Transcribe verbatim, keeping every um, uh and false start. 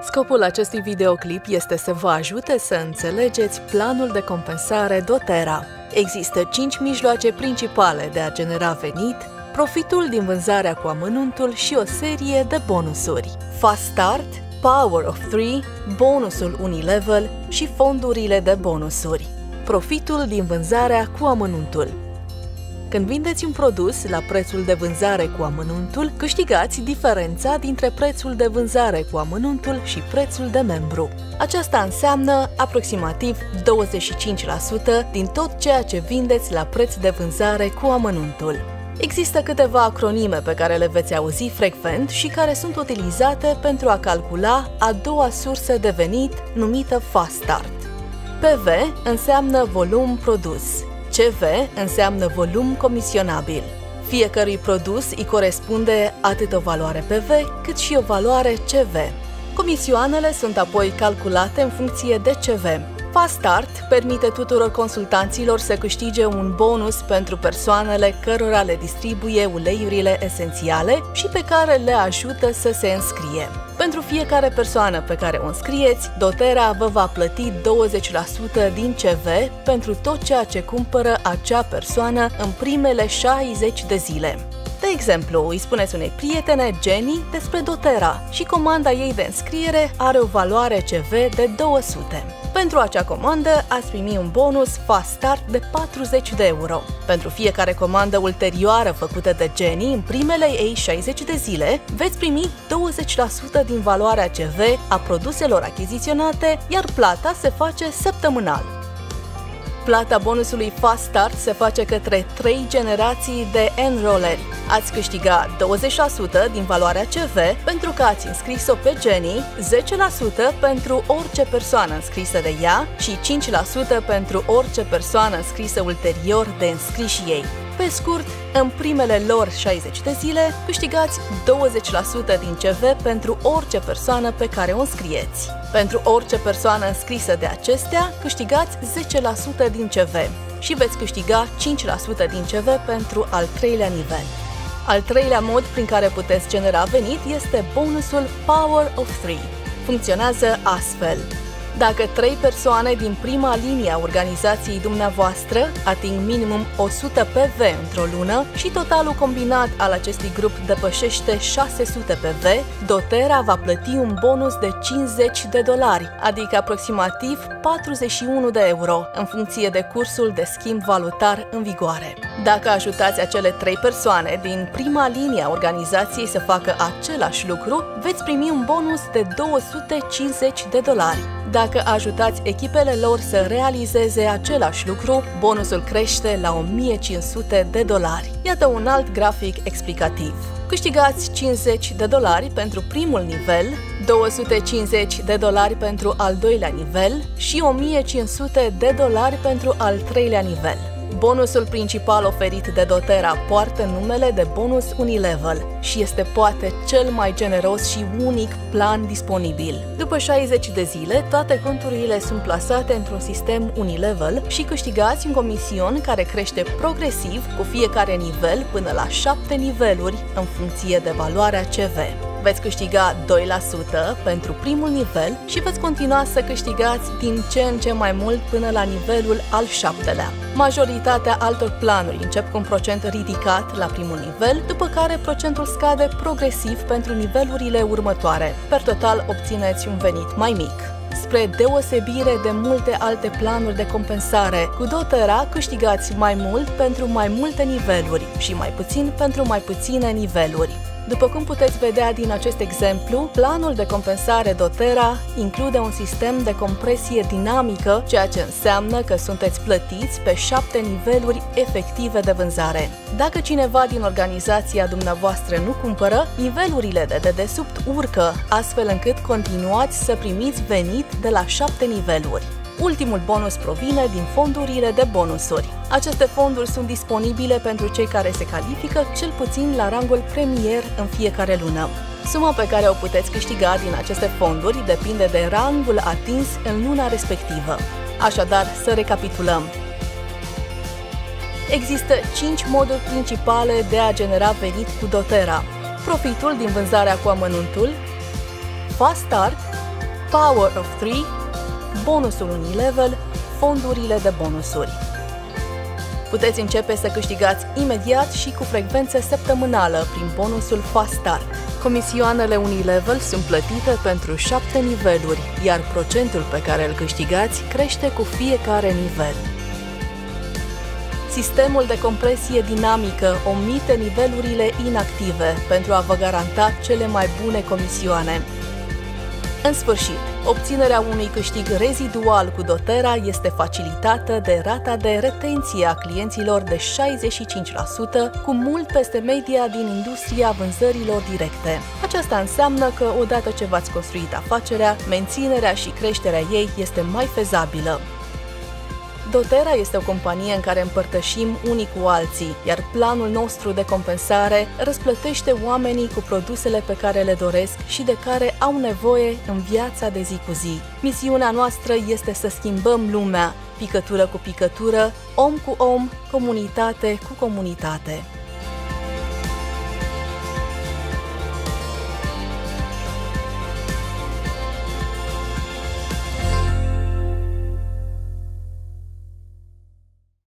Scopul acestui videoclip este să vă ajute să înțelegeți planul de compensare doTERRA. Există cinci mijloace principale de a genera venit, profitul din vânzarea cu amănuntul și o serie de bonusuri. Fast Start, Power of trei, bonusul Unilevel și fondurile de bonusuri. Profitul din vânzarea cu amănuntul. Când vindeți un produs la prețul de vânzare cu amănuntul, câștigați diferența dintre prețul de vânzare cu amănuntul și prețul de membru. Aceasta înseamnă aproximativ douăzeci și cinci la sută din tot ceea ce vindeți la preț de vânzare cu amănuntul. Există câteva acronime pe care le veți auzi frecvent și care sunt utilizate pentru a calcula a doua sursă de venit numită Fast Start. P V înseamnă volum produs. C V înseamnă volum comisionabil. Fiecărui produs îi corespunde atât o valoare P V cât și o valoare C V. Comisioanele sunt apoi calculate în funcție de C V. Fast Start permite tuturor consultanților să câștige un bonus pentru persoanele cărora le distribuie uleiurile esențiale și pe care le ajută să se înscrie. Pentru fiecare persoană pe care o înscrieți, doTERRA vă va plăti douăzeci la sută din C V pentru tot ceea ce cumpără acea persoană în primele șaizeci de zile. De exemplu, îi spuneți unei prietene, Jenny, despre doTERRA și comanda ei de înscriere are o valoare C V de două sute. Pentru acea comandă ați primi un bonus Fast Start de patruzeci de euro. Pentru fiecare comandă ulterioară făcută de Jenny în primele ei șaizeci de zile, veți primi douăzeci la sută din valoarea C V a produselor achiziționate, iar plata se face săptămânal. Plata bonusului Fast Start se face către trei generații de enrolleri. Ați câștiga douăzeci la sută din valoarea C V pentru că ați înscris-o pe Jenny, zece la sută pentru orice persoană înscrisă de ea și cinci la sută pentru orice persoană înscrisă ulterior de înscriși ei. Pe scurt, în primele lor șaizeci de zile, câștigați douăzeci la sută din C V pentru orice persoană pe care o înscrieți. Pentru orice persoană înscrisă de acestea, câștigați zece la sută din C V și veți câștiga cinci la sută din C V pentru al treilea nivel. Al treilea mod prin care puteți genera venit este bonusul Power of trei. Funcționează astfel. Dacă trei persoane din prima linie a organizației dumneavoastră ating minimum o sută P V într-o lună și totalul combinat al acestui grup depășește șase sute P V, doTERRA va plăti un bonus de cincizeci de dolari, adică aproximativ patruzeci și unu de euro, în funcție de cursul de schimb valutar în vigoare. Dacă ajutați acele trei persoane din prima linie a organizației să facă același lucru, veți primi un bonus de două sute cincizeci de dolari. Dacă ajutați echipele lor să realizeze același lucru, bonusul crește la o mie cinci sute de dolari. Iată un alt grafic explicativ. Câștigați cincizeci de dolari pentru primul nivel, două sute cincizeci de dolari pentru al doilea nivel și o mie cinci sute de dolari pentru al treilea nivel. Bonusul principal oferit de doTERRA poartă numele de bonus Unilevel și este poate cel mai generos și unic plan disponibil. După șaizeci de zile, toate conturile sunt plasate într-un sistem Unilevel și câștigați un comision care crește progresiv cu fiecare nivel până la șapte niveluri în funcție de valoarea C V. Veți câștiga doi la sută pentru primul nivel și veți continua să câștigați din ce în ce mai mult până la nivelul al șaptelea. Majoritatea altor planuri încep cu un procent ridicat la primul nivel, după care procentul scade progresiv pentru nivelurile următoare. Per total obțineți un venit mai mic. Spre deosebire de multe alte planuri de compensare, cu doTERRA câștigați mai mult pentru mai multe niveluri și mai puțin pentru mai puține niveluri. După cum puteți vedea din acest exemplu, planul de compensare doTERRA include un sistem de compresie dinamică, ceea ce înseamnă că sunteți plătiți pe șapte niveluri efective de vânzare. Dacă cineva din organizația dumneavoastră nu cumpără, nivelurile de dedesubt urcă, astfel încât continuați să primiți venit de la șapte niveluri. Ultimul bonus provine din fondurile de bonusuri. Aceste fonduri sunt disponibile pentru cei care se califică cel puțin la rangul premier în fiecare lună. Suma pe care o puteți câștiga din aceste fonduri depinde de rangul atins în luna respectivă. Așadar, să recapitulăm. Există cinci moduri principale de a genera venit cu doTERRA: profitul din vânzarea cu amănuntul, Fast Start, Power of Three, bonusul Unilevel, fondurile de bonusuri. Puteți începe să câștigați imediat și cu frecvență săptămânală prin bonusul Fast Start. Comisioanele Unilevel sunt plătite pentru șapte niveluri, iar procentul pe care îl câștigați crește cu fiecare nivel. Sistemul de compresie dinamică omite nivelurile inactive pentru a vă garanta cele mai bune comisioane. În sfârșit, obținerea unui câștig rezidual cu doTERRA este facilitată de rata de retenție a clienților de șaizeci și cinci la sută, cu mult peste media din industria vânzărilor directe. Aceasta înseamnă că, odată ce v-ați construit afacerea, menținerea și creșterea ei este mai fezabilă. doTERRA este o companie în care împărtășim unii cu alții, iar planul nostru de compensare răsplătește oamenii cu produsele pe care le doresc și de care au nevoie în viața de zi cu zi. Misiunea noastră este să schimbăm lumea, picătură cu picătură, om cu om, comunitate cu comunitate.